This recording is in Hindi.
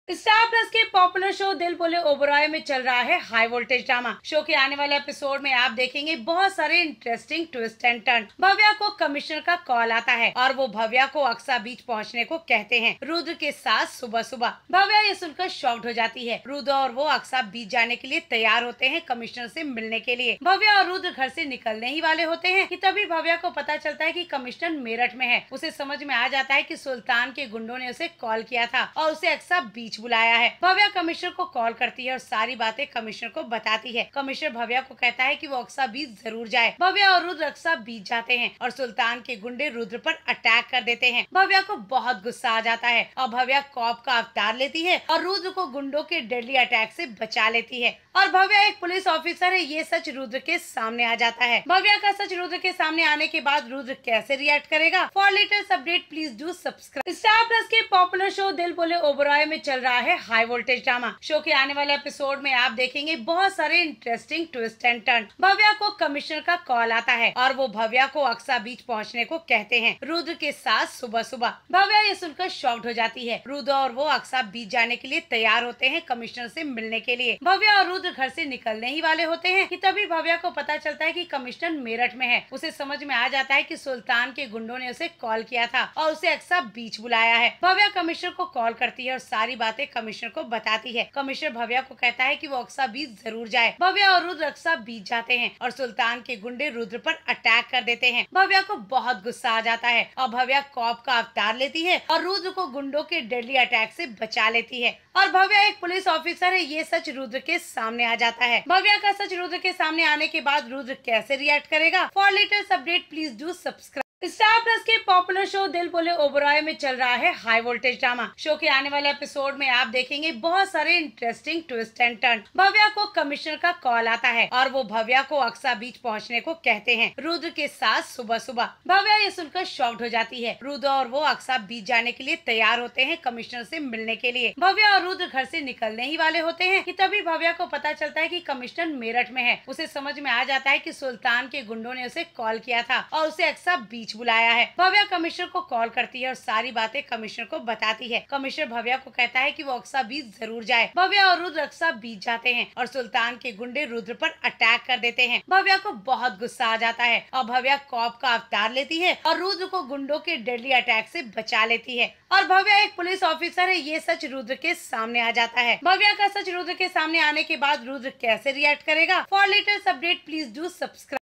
स्टार प्लस के पॉपुलर शो दिल बोले ओबराय में चल रहा है हाई वोल्टेज ड्रामा। शो के आने वाले एपिसोड में आप देखेंगे बहुत सारे interesting twist and turn. Bhavya को कमिश्नर का कॉल आता है और वो भव्या को अक्सा बीच पहुंचने को कहते हैं रुद्र के साथ सुबह सुबह। भव्या ये सुनकर शॉक्ड हो जाती है। रुद्र और वो अक्सा बीच जाने के लिए तैयार होते हैं कमिश्नर से मिलने के लिए। भव्या और रुद्र घर से निकलने ही वाले होते हैं कि तभी भव्या को पता चलता है कि कमिश्नर मेरठ में है। उसे समझ में आ जाता है कि सुल्तान के गुंडों ने उसे कॉल किया था और उसे अक्सा बीच बुलाया है। भव्या कमिश्नर को कॉल करती है और सारी बातें कमिश्नर को बताती है। कमिश्नर भव्या को कहता है कि वो अक्सा बीच जरूर जाए। भव्या और रुद्र अक्सा बीच जाते हैं और सुल्तान के गुंडे रुद्र पर अटैक कर देते हैं। भव्या को बहुत गुस्सा आ जाता है और भव्या कॉप का अवतार लेती है और रुद्र को गुंडों के डेडली अटैक से बचा लेती है। और भव्या एक पुलिस ऑफिसर है, ये सच रुद्र के सामने आ जाता है। भव्या का सच रुद्र के सामने आने के बाद रुद्र कैसे रिएक्ट करेगा? For latest update please do subscribe. Star Plus के पॉपुलर शो दिल बोले ओबराय में चल रहा है हाई वोल्टेज ड्रामा। शो के आने वाले एपिसोड में आप देखेंगे बहुत सारे interesting twist and turn. Bhavya को कमिश्नर का कॉल आता है और वो भव्या को अक्सा बीच पहुंचने को कहते हैं रुद्र के साथ सुबह सुबह। भव्या ये सुनकर शॉक्ड हो जाती है। रुद्र और वो अक्सा बीच जाने के लिए तैयार होते हैं कमिश्नर से मिलने के लिए। भव्या और रुद्र घर से निकलने ही वाले होते हैं कि तभी भव्या को पता चलता है कि कमिश्नर मेरठ में है। उसे समझ में आ जाता है कि सुल्तान के गुंडों ने उसे कॉल किया था और उसे अक्सा बीच बुलाया है। भव्या कमिश्नर को कॉल करती है और सारी बातें कमिश्नर को बताती है। कमिश्नर भव्या को कहता है कि वो अक्सा बीच जरूर जाए। भव्या और रुद्र अक्सा बीच जाते हैं और सुल्तान के गुंडे रुद्र पर अटैक कर देते हैं। भव्या को बहुत गुस्सा आ जाता है और भव्या कॉप का अवतार लेती है और रुद्र को गुंडों के डेडली अटैक से बचा लेती है। और भव्या एक पुलिस ऑफिसर है, ये सच रुद्र के सामने आ जाता है। भव्या का सच रुद्र के सामने आने के बाद रुद्र कैसे रिएक्ट करेगा? For latest update please do subscribe. Star Plus के पॉपुलर शो दिल बोले ओबराय में चल रहा है हाई वोल्टेज ड्रामा। शो के आने वाले एपिसोड में आप देखेंगे बहुत सारे interesting twist and turn. Bhavya को कमिश्नर का कॉल आता है और वो भव्या को अक्सा बीच पहुंचने को कहते हैं रुद्र के साथ सुबह सुबह। भव्या ये सुनकर शॉक्ड हो जाती है। रुद्र और वो अक्सा बीच जाने के लिए तैयार होते हैं कमिश्नर से मिलने के लिए। भव्या और रुद्र घर से निकलने ही वाले होते हैं कि तभी भव्या को पता चलता है कि कमिश्नर मेरठ में है। उसे समझ में आ जाता है कि सुल्तान के गुंडों ने उसे कॉल किया था और उसे अक्सा बीच बुलाया है। भव्या कमिश्नर को कॉल करती है और सारी बातें कमिश्नर को बताती है। कमिश्नर भव्या को कहता है कि वो अक्सा बीच जरूर जाए। भव्या और रुद्र अक्सा बीच जाते हैं और सुल्तान के गुंडे रुद्र पर अटैक कर देते हैं। भव्या को बहुत गुस्सा आ जाता है और भव्या कॉप का अवतार लेती है और रुद्र को गुंडों के डेडली अटैक से बचा लेती है। और भव्या एक पुलिस ऑफिसर है, ये सच रुद्र के सामने आ जाता है। भव्या का सच रुद्र के सामने आने के बाद रुद्र कैसे रिएक्ट करेगा? For latest update please do subscribe.